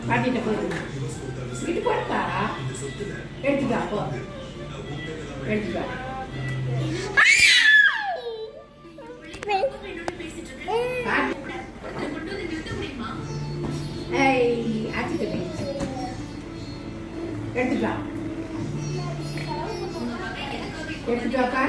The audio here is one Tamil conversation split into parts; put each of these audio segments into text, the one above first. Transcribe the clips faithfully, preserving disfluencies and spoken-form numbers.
பாட்டிட்ட போடு. இது போட்டா எடுத்துக்கா போ. எடுத்துக்கா. ஏய் ஆச்சிட்ட பேசு. எடுத்துக்கா. எடுத்துக்காப்பா.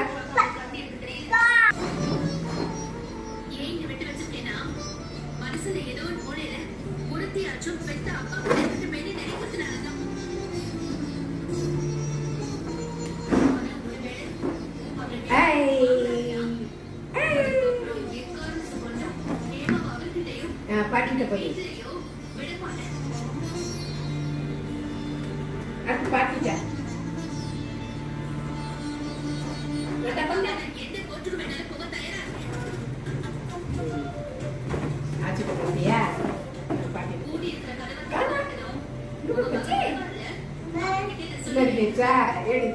பாட்டிட்ட போய் அது பாட்டிட்ட ஆச்சிட்ட போறியா பாட்டி சரிச்சா எடு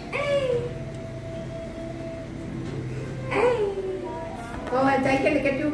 Oh, saya kena ketu.